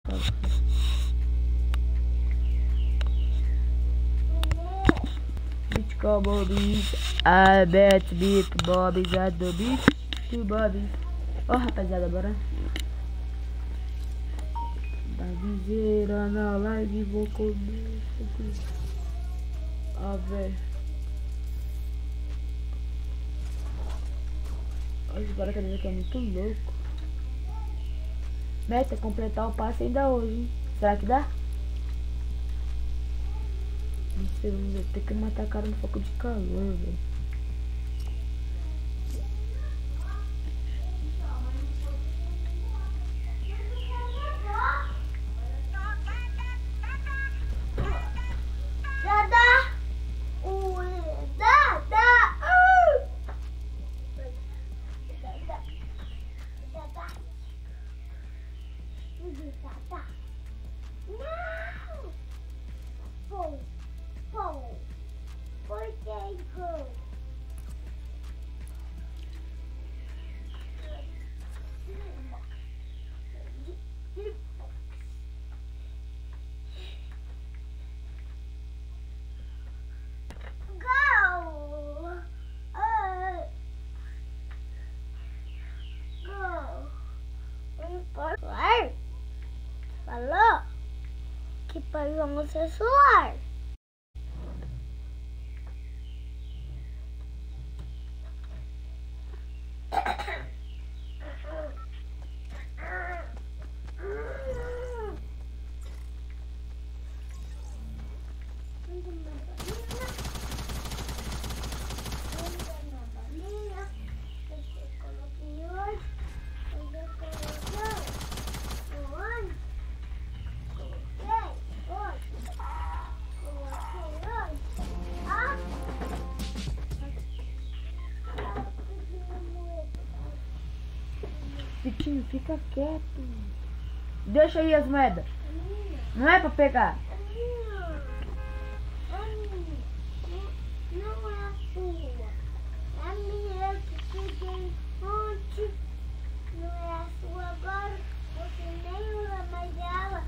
Beat como beat, I bet beat, Bob's at the beat, to Bobby. Ó, rapaziada, bora. Da viseira na live, vou comer. Ah, velho. Hoje bora que aqui é muito louco. Meta, completar o passe ainda hoje, hein? Será que dá? Não sei, vamos ver. Tem que matar a cara no foco de calor, velho. Falou que pagamos o celular. Pitinho, fica quieto. Deixa aí as moedas. Não é pra pegar. Não é a sua. É a minha que peguei ontem. Não é a sua agora. Você nem usa mais ela.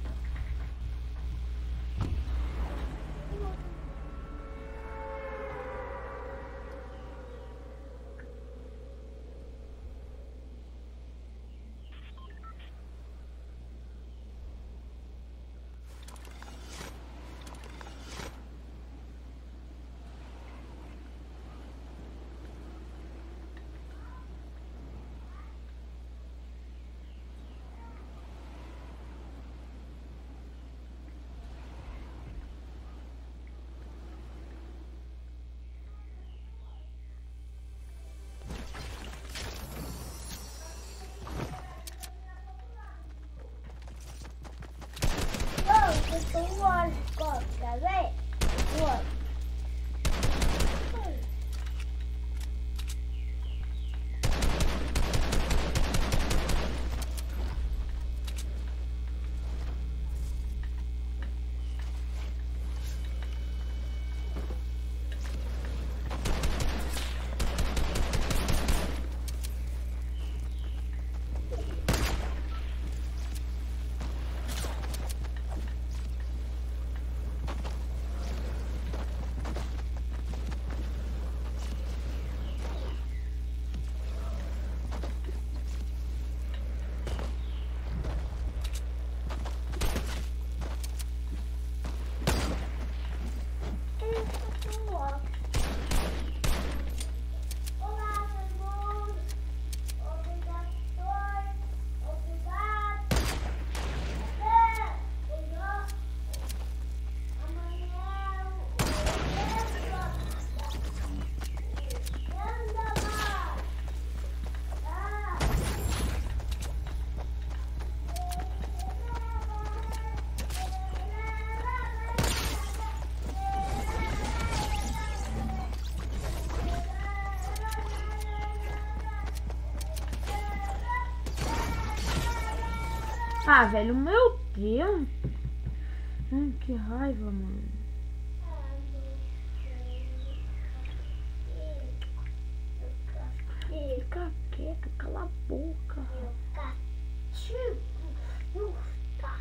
Eu olho, quer ver? Olha. Ah, velho, meu Deus. Que raiva, mano. Fica quieto, cala a boca. Eu castigo.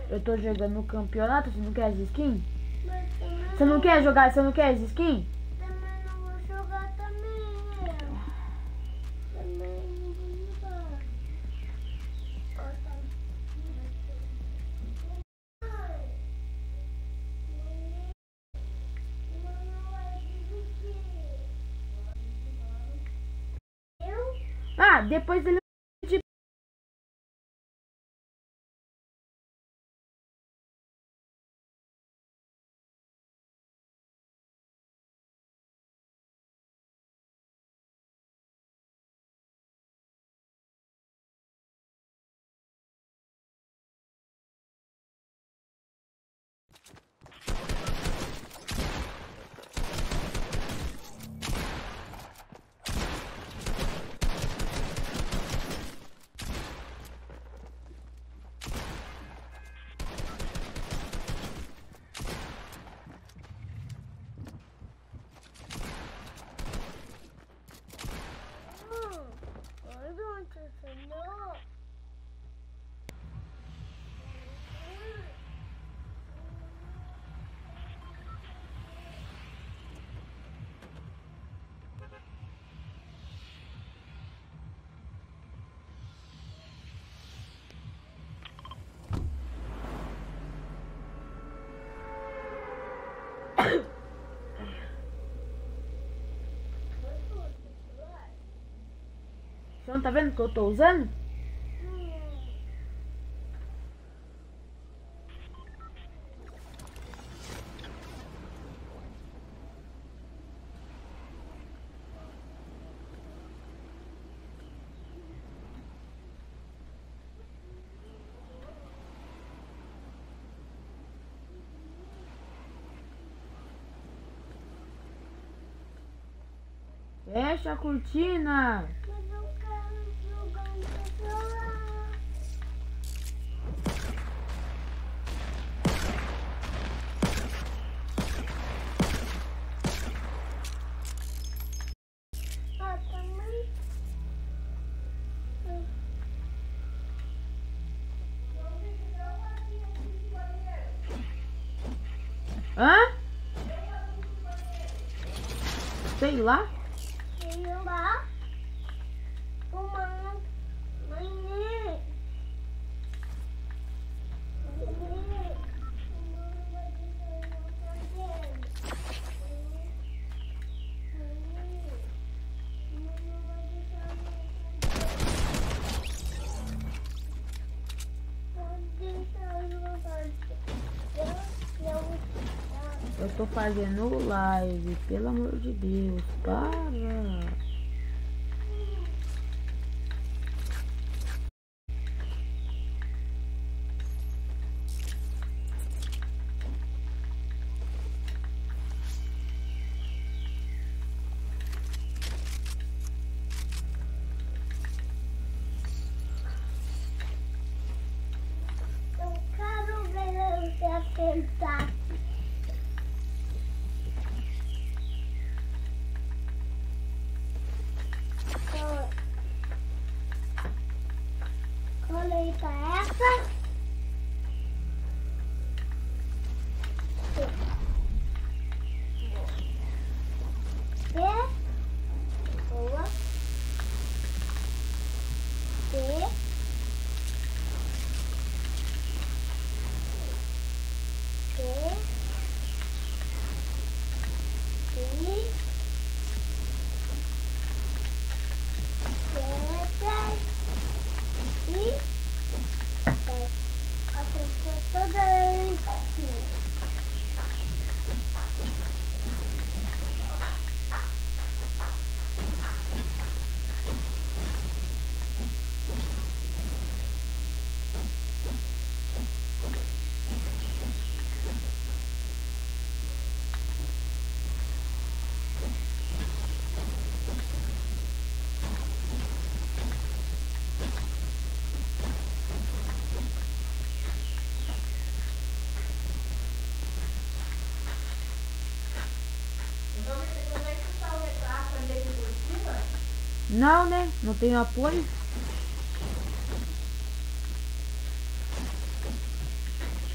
Eu tô jogando no campeonato, você não quer as skins? Mas também Você não quer jogar, você não quer as skins? também não vou jogar também, eu. Também não vou jogar. Ó, tá. Não vai desistir. Eu? Ah, depois ele... I don't know. Você não tá vendo que eu tô usando? Fecha a cortina. Mas eu quero jogar no celular. Ah, também. Hã? Sei lá. Eu lá. Uma mãe. Eu tô fazendo live, pelo amor de Deus, para. Eu quero ver você atentar. Colheita essa. Boa. Não, né? Não tenho apoio.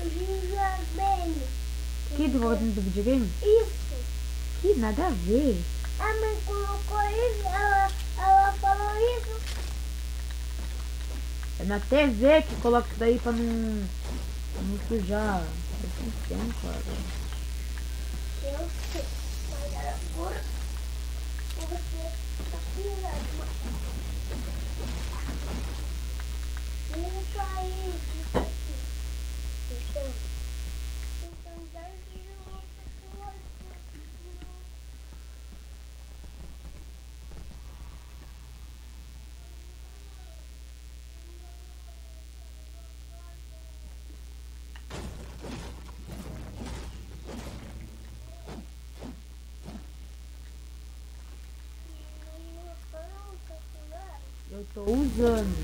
videogame. Que do volta do videogame? Isso. Que nada a ver. A mãe colocou isso, ela falou isso. É na TV que coloca isso daí pra não sujar. Atenção, cara. Eu sei, mas agora você tá pirando. Não caiu isso aqui. Então já virou outra coisa. Eu tô usando.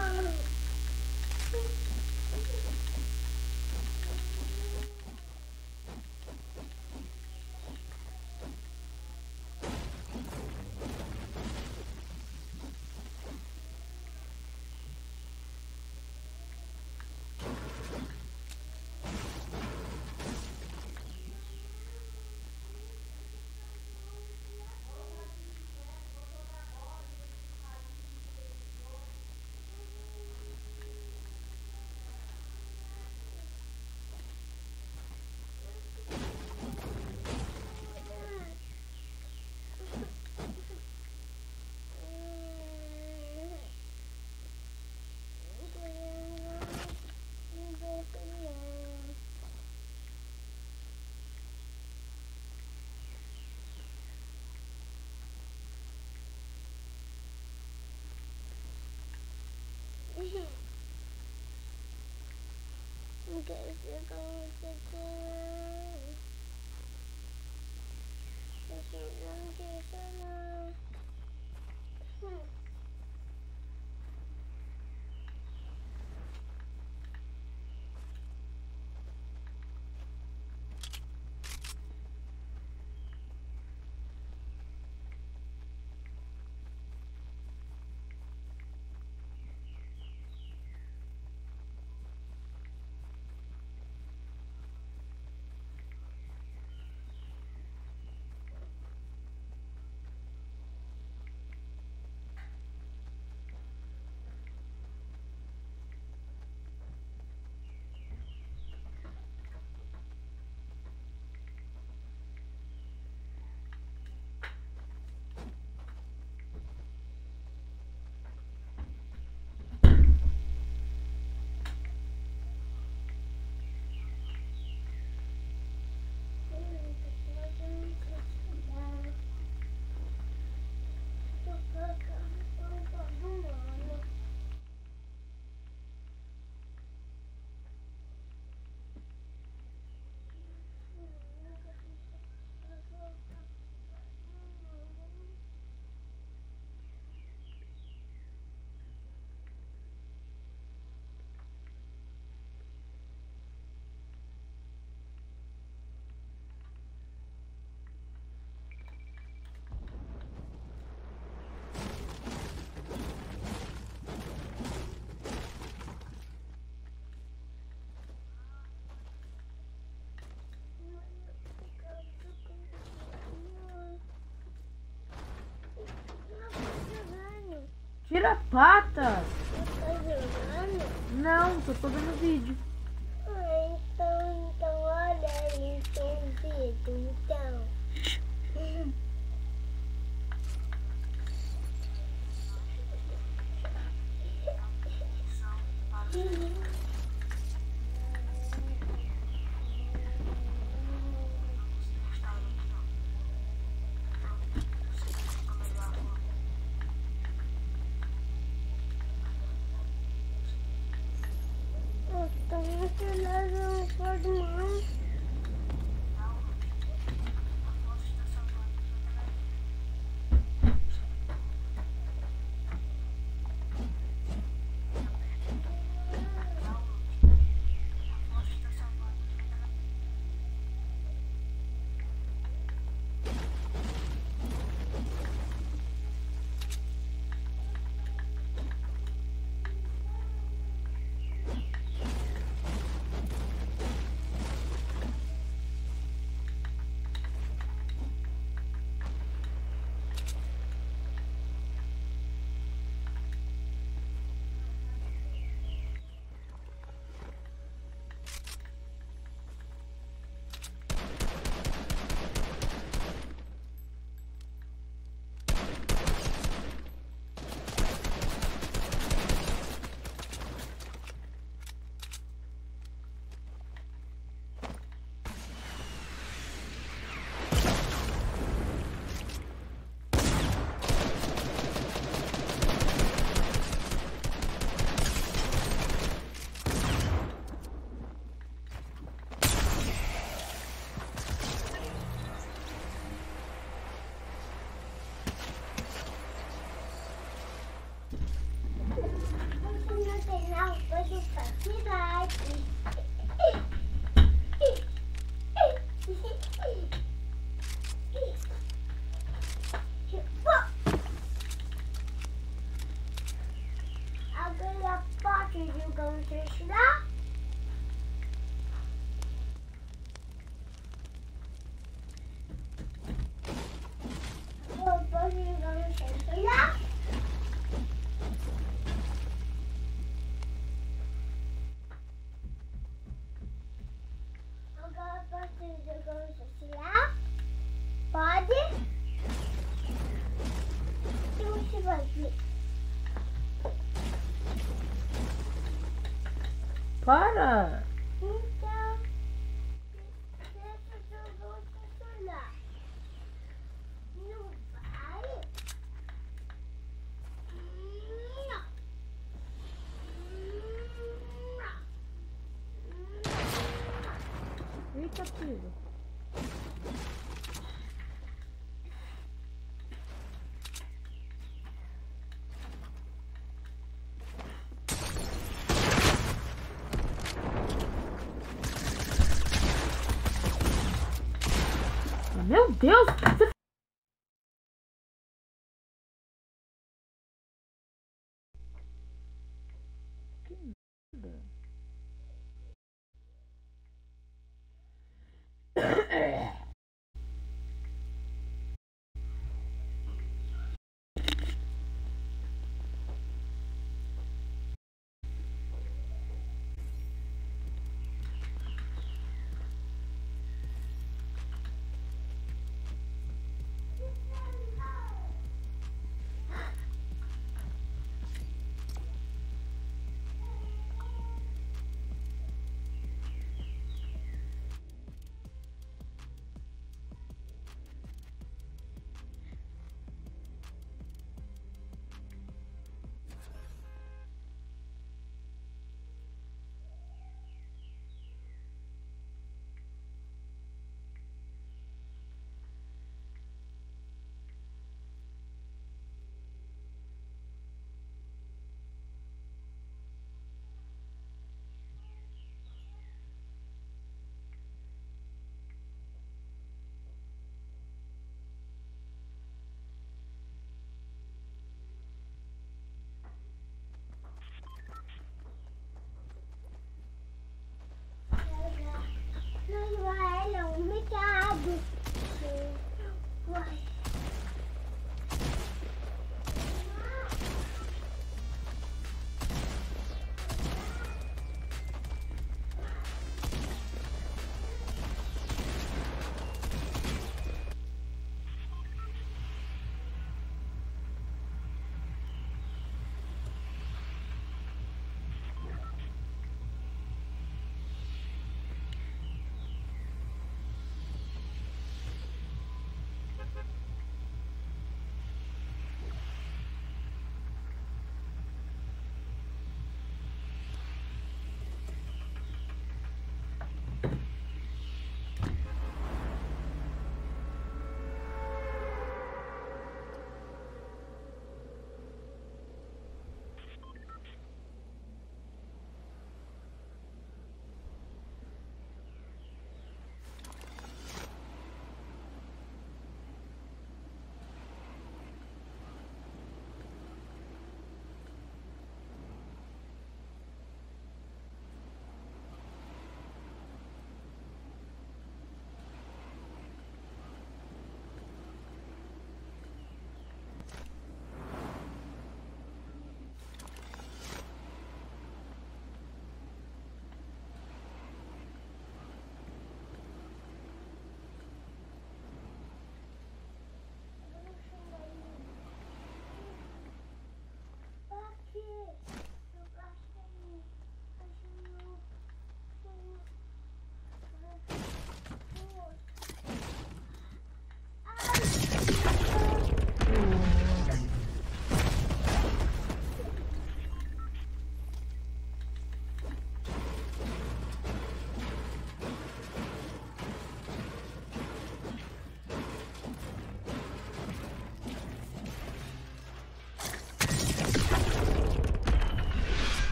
Não quero ser como você quer. Eu não quero não. Tira a pata! Você tá jogando? Não, tô vendo vídeo. Então olha aí seu vídeo, então. Não, depois eu faço idade. Agora posso jogar um celular? Eu posso jogar um celular? Agora posso jogar um celular? Pode? O que você vai ver? Para! Então, deixa eu jogar o celular. Não vai? Não. Eita, filho. Meu Deus! Você... Que merda.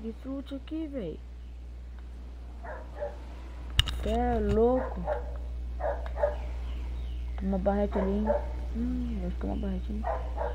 Bag Fruit aqui, velho. Cê é louco. Uma barrete ali. Acho que é uma barretinha.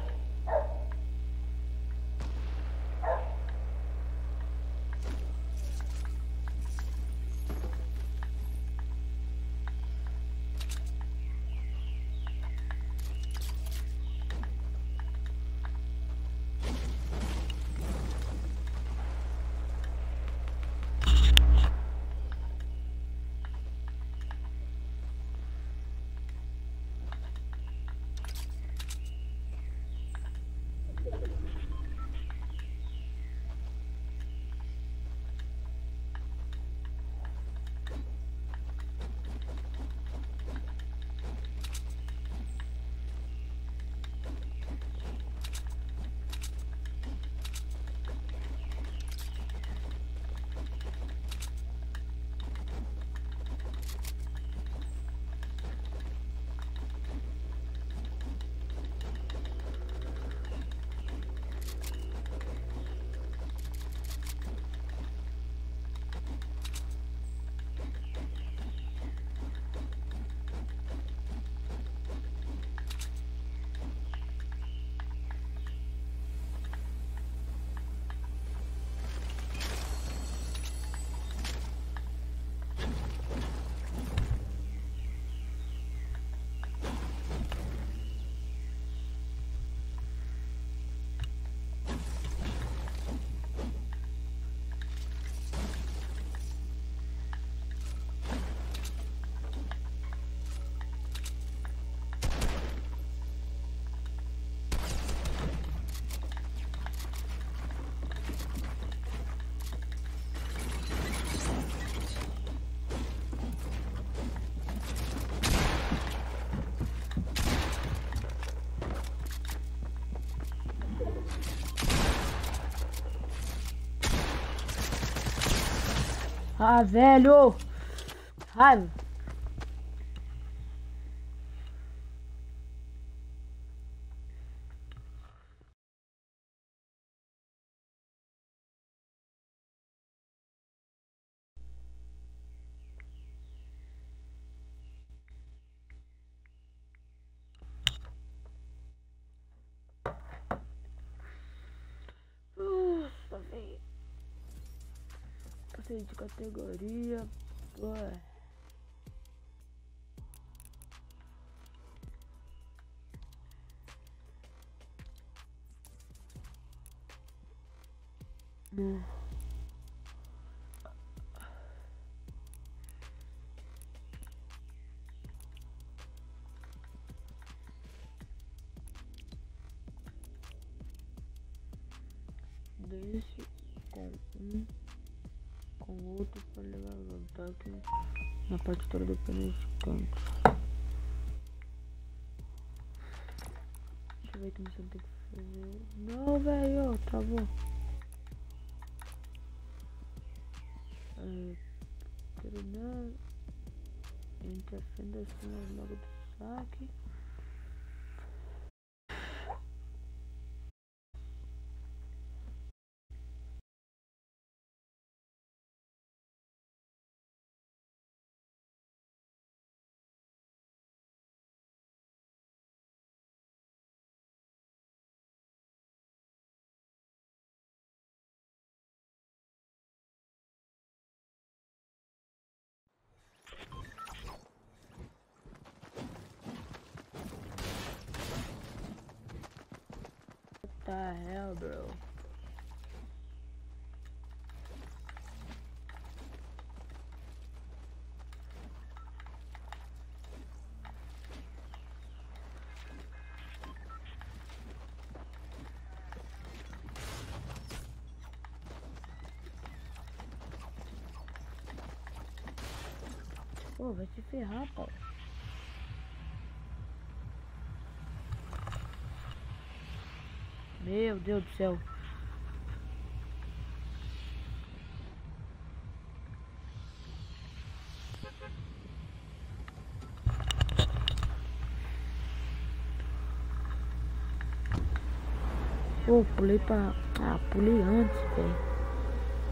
Ah, velho! Raiva! Nossa, velho! Passei de categoria. Ué. Deixe com um com o outro para levar o ataque na parte toda do pneu canto. Deixa eu ver que missão tem que fazer. Não, velho, travou. Terminar entre a fenda assim logo do saque. What the hell, bro? Pô, vai se ferrar, pau. Meu Deus do céu. Pô, pulei pra... Ah, pulei antes, velho.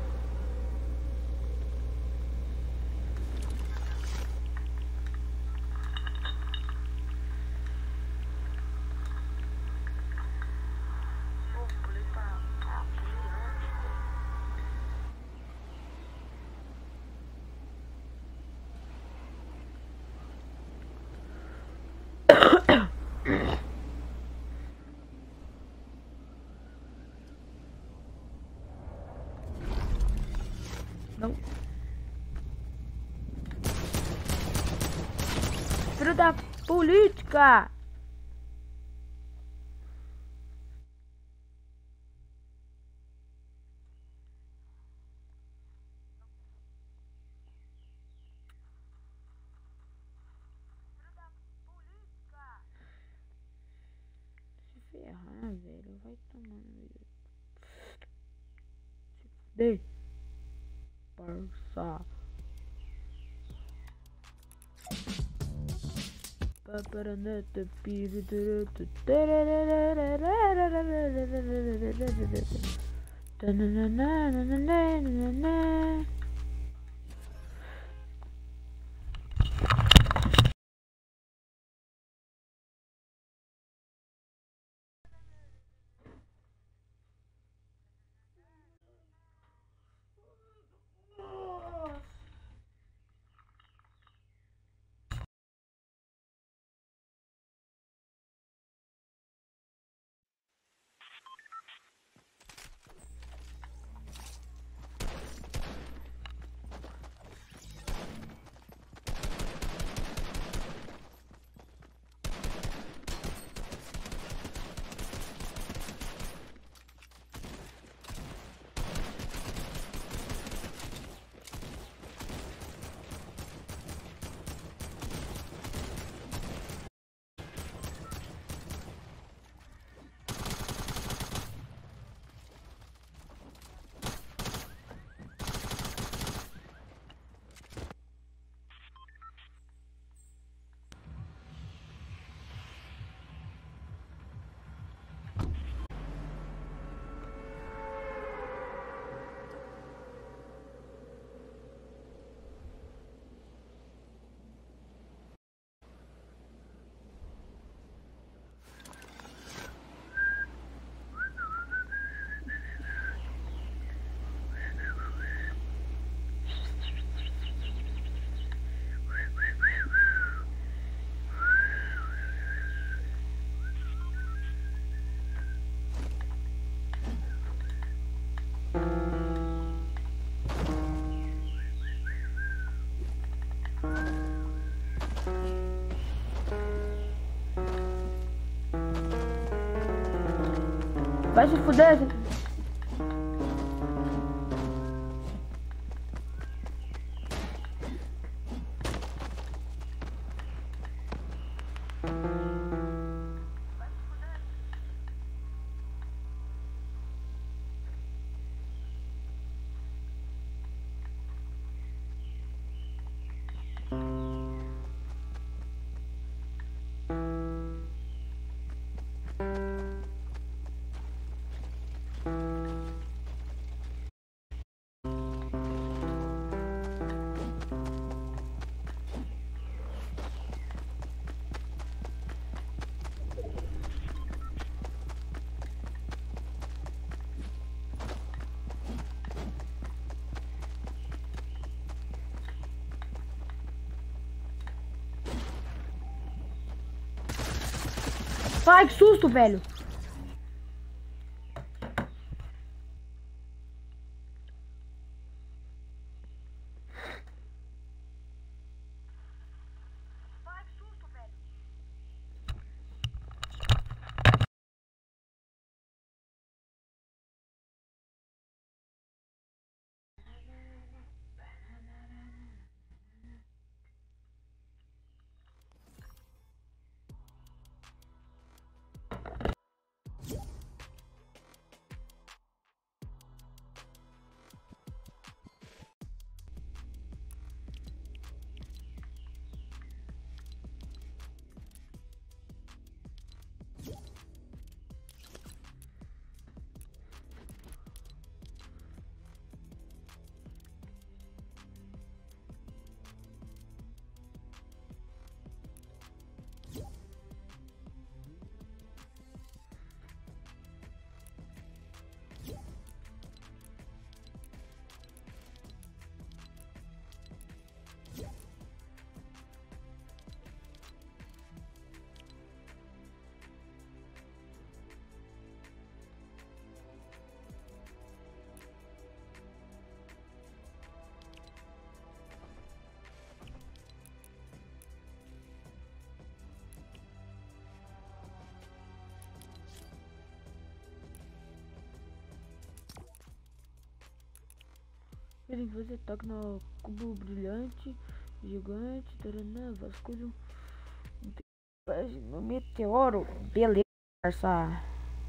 da política. Se ferrar, velho, vai tomando. Se fuder, parça. Paparanete, piruturutu, tananana. Vai se fuder. Ai, que susto, velho. tem que fazer toque no cubo brilhante, gigante, taranã, vasculho, no meteoro. Beleza, parça.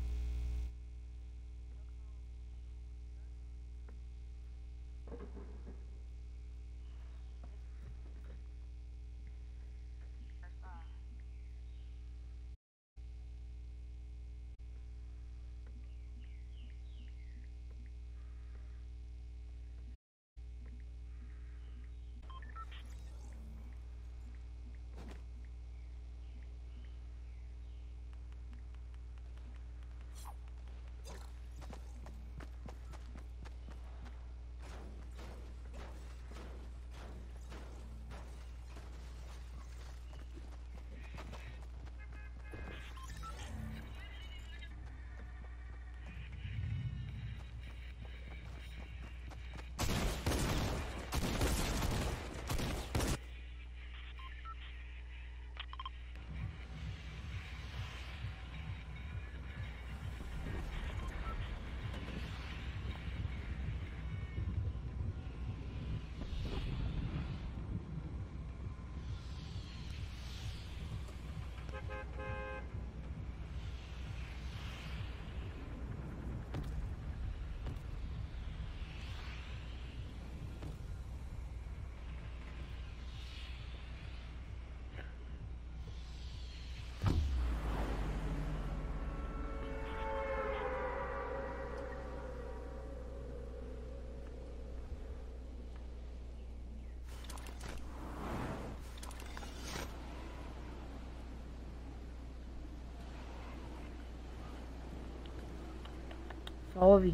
Salve.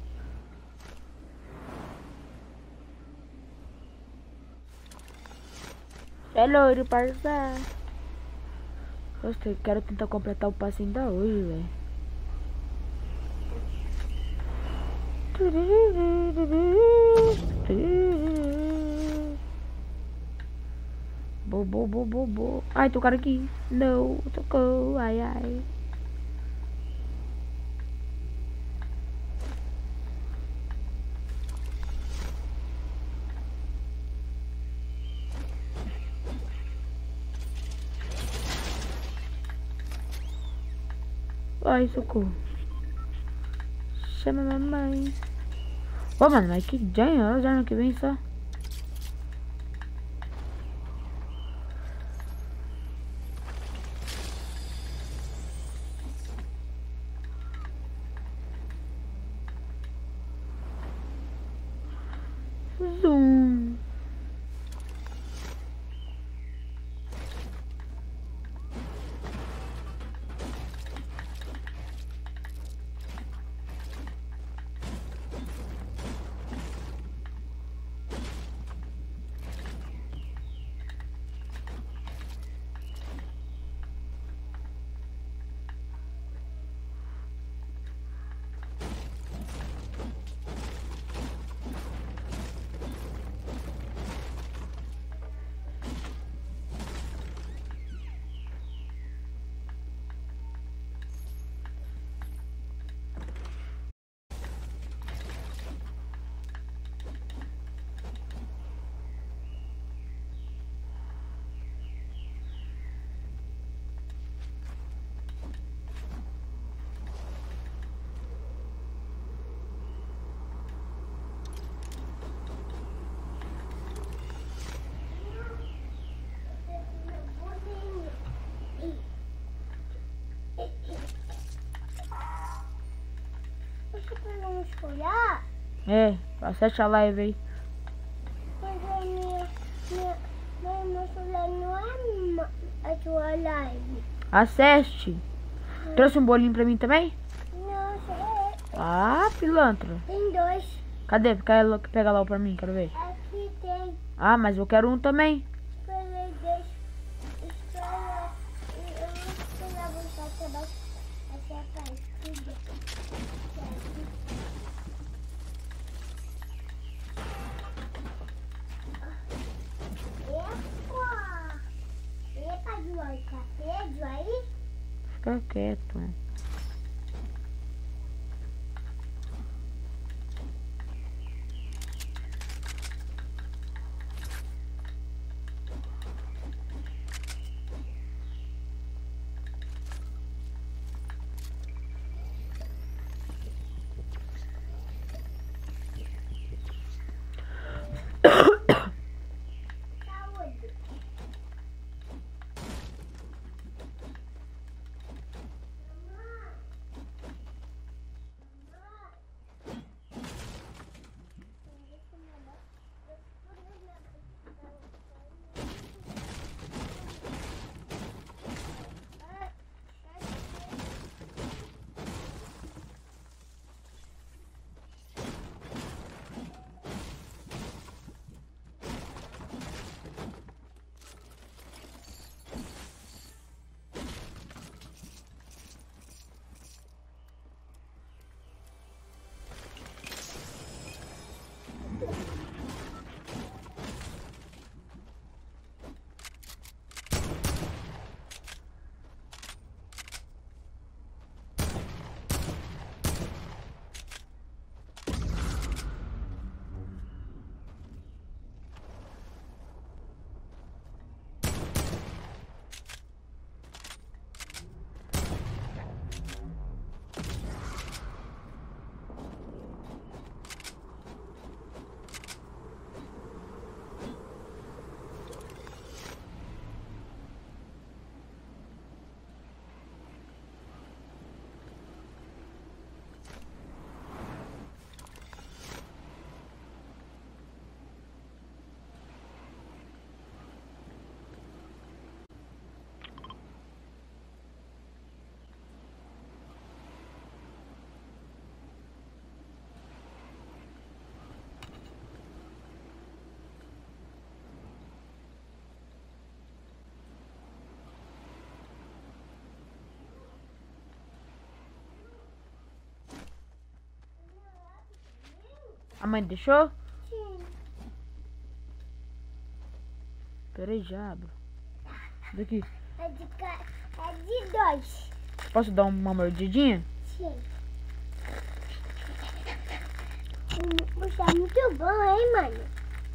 É loiro, parça. Gostei, quero tentar completar o passe ainda hoje, velho. Bo. Ai, tem um cara aqui. Não, tocou. Ai, ai. Ai, socorro. Chama mamãe. Ô, mano, mas que janha, já ano que vem só. Zoom. Olhar, É, acesse a live aí. mas meu celular não é a sua live. Acesse. Trouxe um bolinho pra mim também? Não, sei. Ah, pilantra. Tem dois. Cadê? Pega lá pra mim, quero ver. Aqui tem. Ah, mas eu quero um também. Espera, deixa. Espera. Eu vou esperar você acabar. Até a partida. Epa, João, tá preso aí? Fica quieto. A mãe deixou? Sim. Peraí, já abro. Daqui. É de dois. Posso dar uma mordidinha? Sim. Você é muito bom, hein, mano?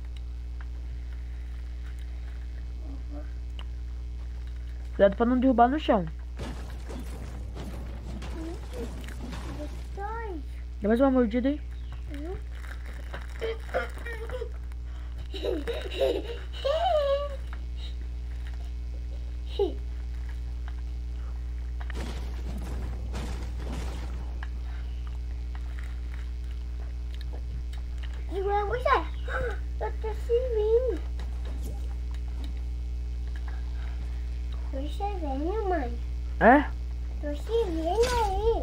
Cuidado pra não derrubar no chão. Dois. Dá mais uma mordida aí. Segura você. Eu tô servindo. Tô servindo, mãe. É? Tô servindo aí.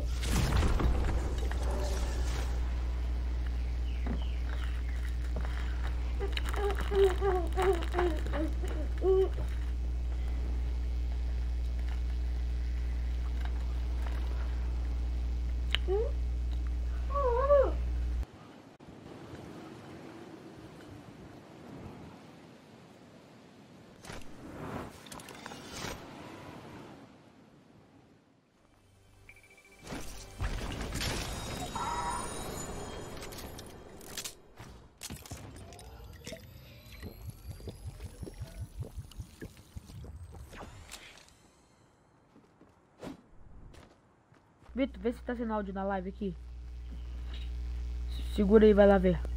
Vitor, vê se tá sendo áudio na live aqui. Segura aí, vai lá ver.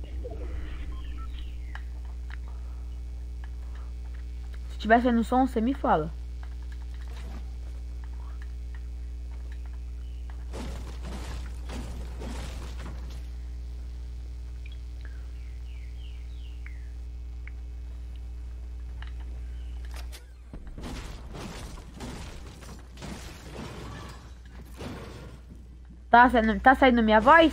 Se tiver saindo som, você me fala. Tá saindo minha voz?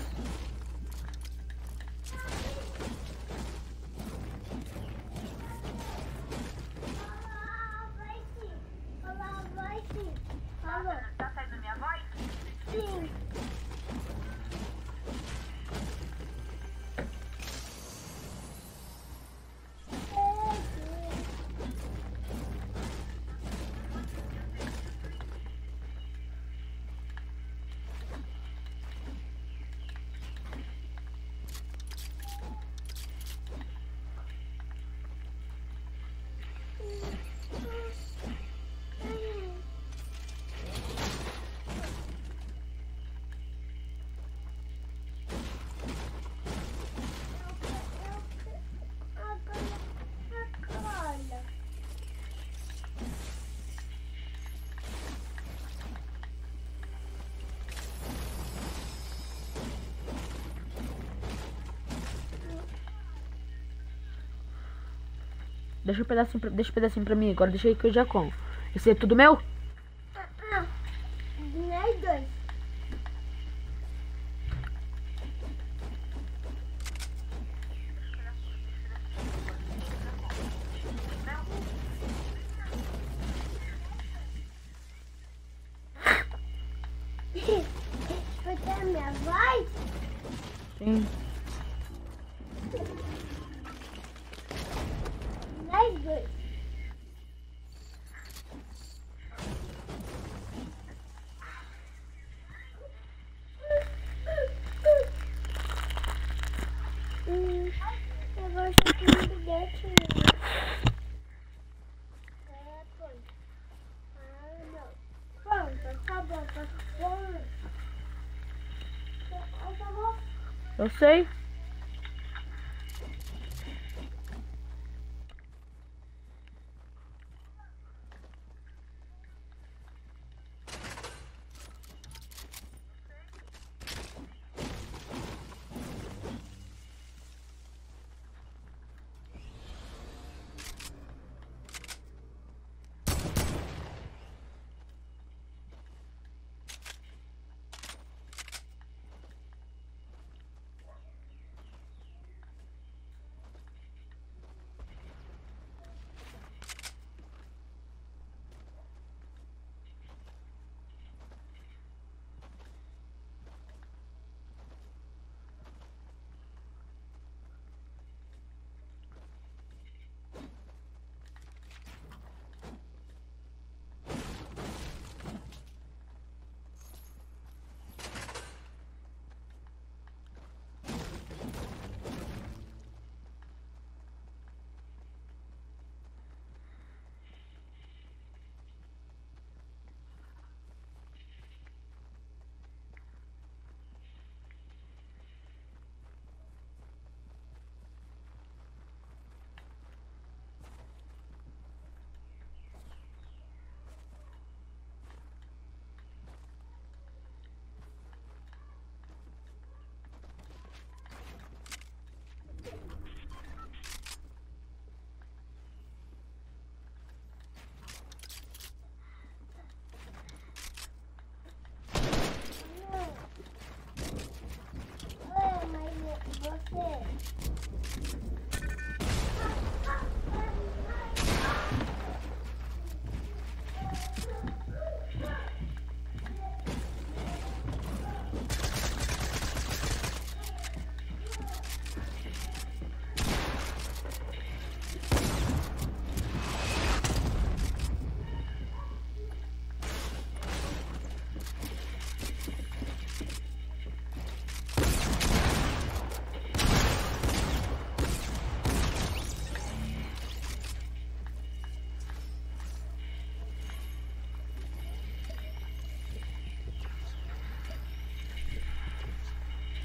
Vai sim. Falou. Tá saindo minha voz? Sim. Agora. Deixa um pedacinho pra mim agora. Deixa aí que eu já como. Esse é tudo meu? Nós dois. Escuta a minha voz? Sim. Nós dois. Agora só tem um bilhete. Pronto, tá bom, tá bom. Acabou. Eu sei.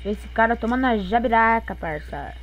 Esse cara tomando a jabiraca, parça.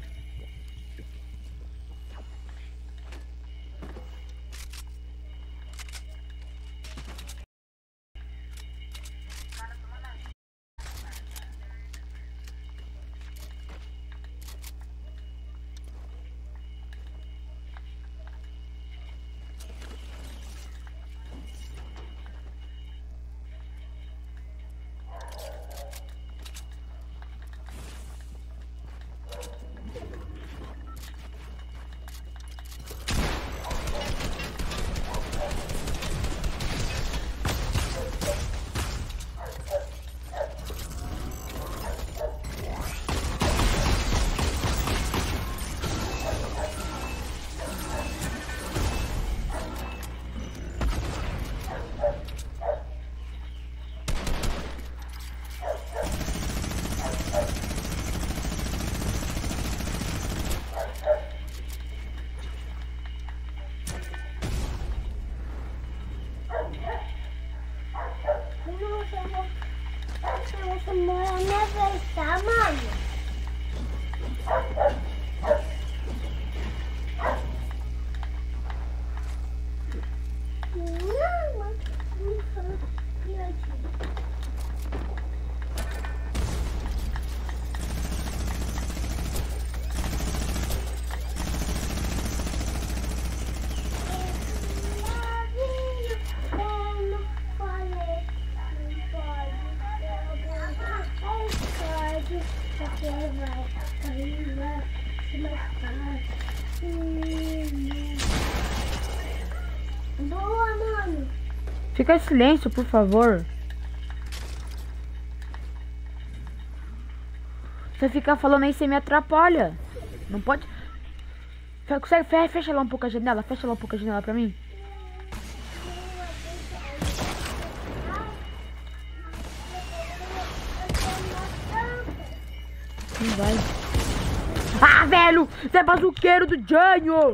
Você mora na minha vez, tá, mano? Não, mano. Não fala piadinha. Você vai se matar. Boa, mano. Fica em silêncio, por favor. Você ficar falando aí, você me atrapalha. Não pode. Fecha lá um pouco a janela. Fecha lá um pouco a janela pra mim. Não vai. Ah, velho! Você é bazuqueiro do Jânio!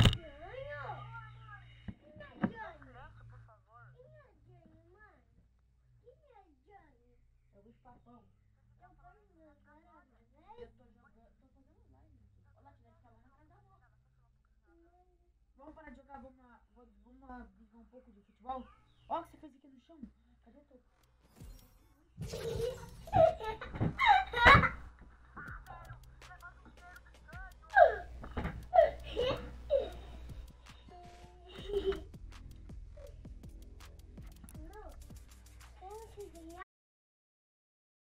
Vamos parar de jogar, vamos brincar um pouco de futebol? Ó, o que você fez aqui no chão? Cadê teu?